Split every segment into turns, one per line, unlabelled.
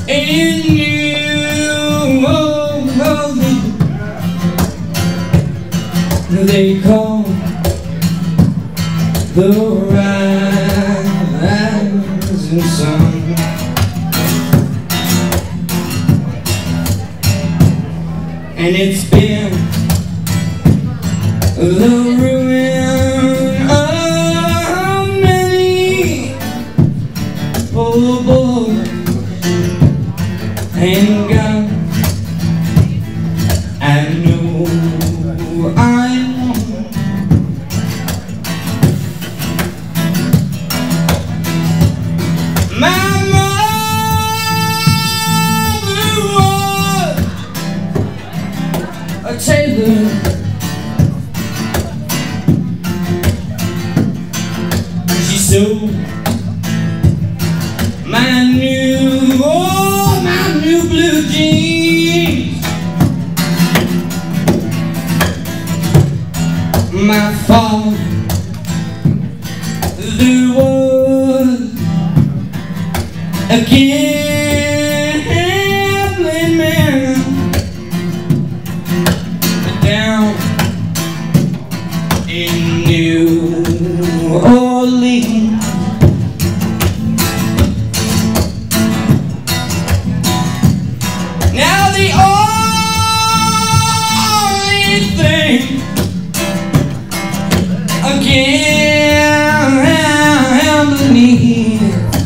in New Orleans. They call the rising sun. And it's been the ruin of many poor boys and God. I know I won't. My mother was a tailor. She sewed my new blue jeans. My father was a gambling man down in New Orleans. Now the only thing gambling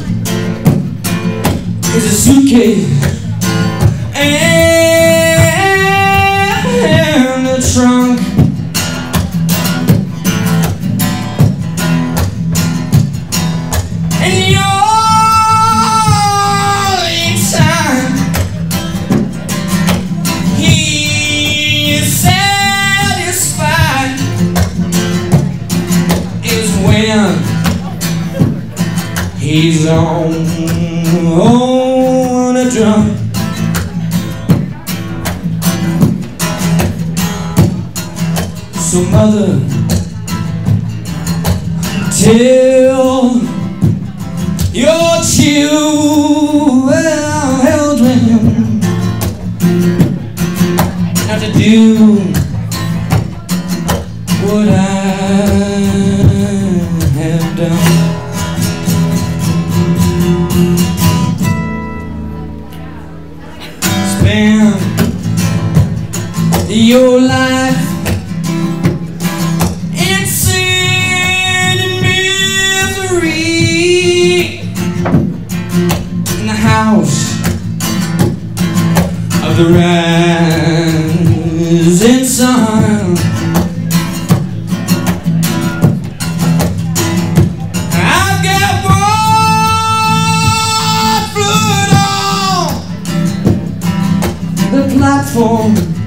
is a suitcase and a trunk. And the only time he is satisfied is when he's on a drum. So mother, tell your children not to do what I have done. Spend your life in sin and misery in the house of the rising sun. I've got one foot on the platform,